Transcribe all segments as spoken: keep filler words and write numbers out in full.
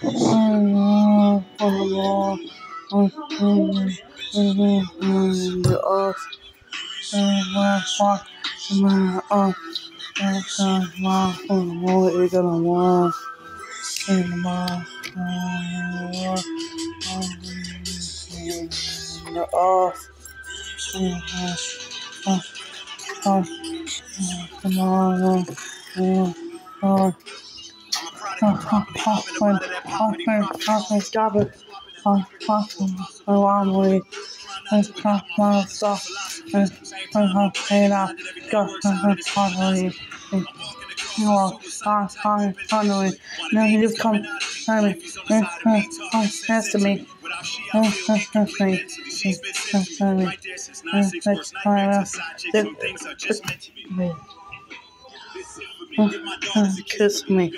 On the wall, on the earth, and my fuck, my up, and my on the wall, it's gonna walk, and my the earth, and my tomorrow, and my stop it. I'm fucking alarm with and my stuff and I'm paying out. Go, I'm finally. You are finally, finally. Now you just come, tell me, and come next to me. And that's me. And me. And next time, just me. Kiss me.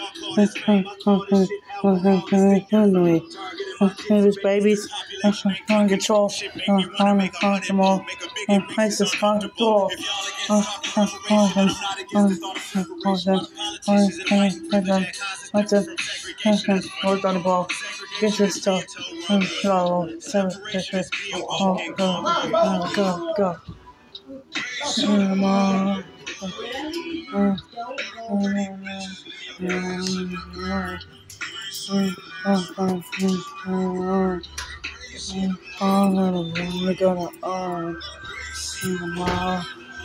Babies, babies, on control, on the control, and place the spot the door. What's it? Hold on the ball. Get your stuff. Go, seven, six, go, go, go, go. Come on. I'm gonna arm tomorrow.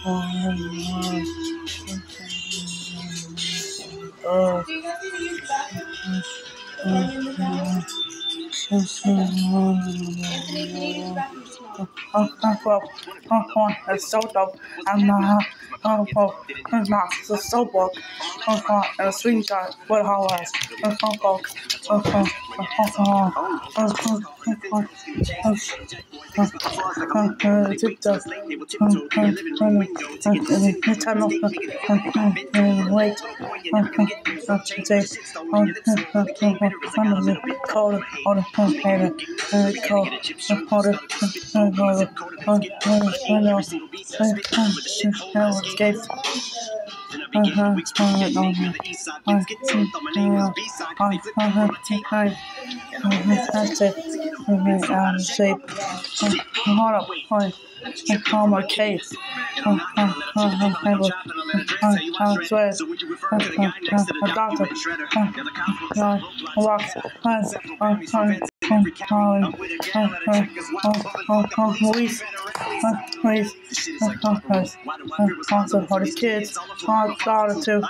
Oh, it's so dope. I'm not. Oh, oh, it's not. It's so book. Oh, oh, and a screenshot. What how was? Oh, oh, oh, oh, oh, oh, oh, oh, oh, That's it. Okay, out of shape. Hold up, hold I call my case. I swear. A doctor. I walk. I Police, police, also for the kids, hard daughter too.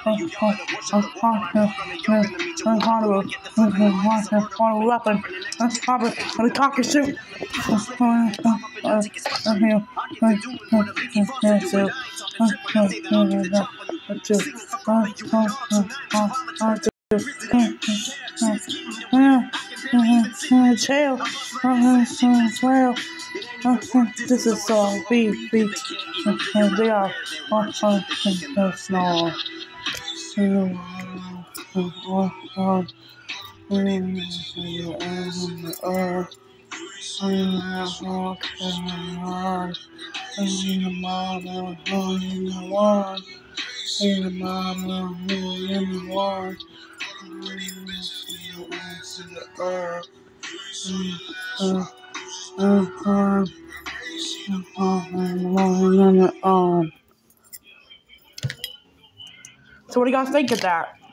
Horrible weapon, Robert, and the cock and shoot. Jail, well, this is so big, big. They are on the snow. So what do you guys think of that?